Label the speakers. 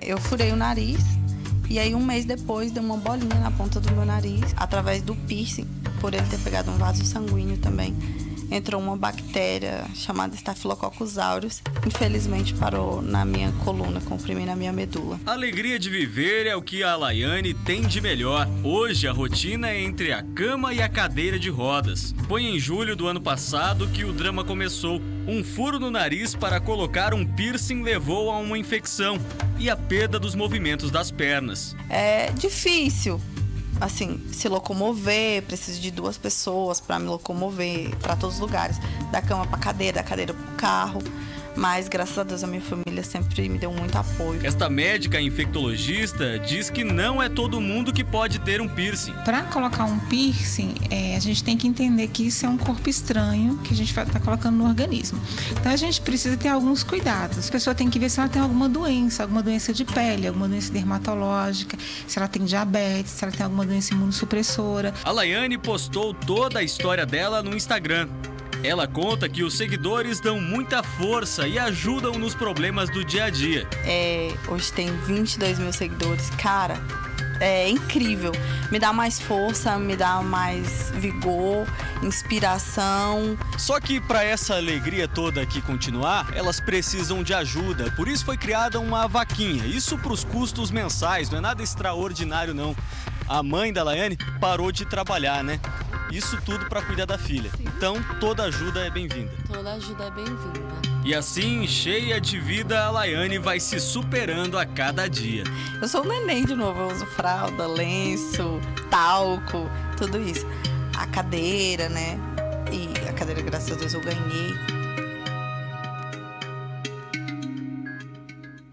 Speaker 1: Eu furei o nariz e aí um mês depois deu uma bolinha na ponta do meu nariz, através do piercing, por ele ter pegado um vaso sanguíneo também. Entrou uma bactéria chamada Staphylococcus aureus. Infelizmente parou na minha coluna, comprimiu na minha medula.
Speaker 2: A alegria de viver é o que a Alaiane tem de melhor. Hoje a rotina é entre a cama e a cadeira de rodas. Foi em julho do ano passado que o drama começou. Um furo no nariz para colocar um piercing levou a uma infecção e a perda dos movimentos das pernas.
Speaker 1: É difícil. Assim, se locomover, preciso de 2 pessoas para me locomover para todos os lugares, da cama para cadeira, da cadeira para o carro, mas graças a Deus a minha família sempre me deu muito apoio.
Speaker 2: Esta médica infectologista diz que não é todo mundo que pode ter um piercing.
Speaker 3: Para colocar um piercing, a gente tem que entender que isso é um corpo estranho que a gente vai estar colocando no organismo. Então a gente precisa ter alguns cuidados. A pessoa tem que ver se ela tem alguma doença de pele, alguma doença dermatológica, se ela tem diabetes, se ela tem alguma doença imunossupressora.
Speaker 2: A Alaiane postou toda a história dela no Instagram. Ela conta que os seguidores dão muita força e ajudam nos problemas do dia a dia.
Speaker 1: Hoje tem 22 mil seguidores. Cara, é incrível. Me dá mais força, me dá mais vigor, inspiração.
Speaker 2: Só que para essa alegria toda aqui continuar, elas precisam de ajuda. Por isso foi criada uma vaquinha. Isso para os custos mensais, não é nada extraordinário não. A mãe da Alaiane parou de trabalhar, né? Isso tudo para cuidar da filha.
Speaker 1: Sim.
Speaker 2: Então, toda ajuda é bem-vinda.
Speaker 1: Toda ajuda é bem-vinda.
Speaker 2: E assim, cheia de vida, a Alaiane vai se superando a cada dia.
Speaker 1: Eu sou um neném de novo, eu uso fralda, lenço, talco, tudo isso. A cadeira, né? E a cadeira, graças a Deus, eu ganhei.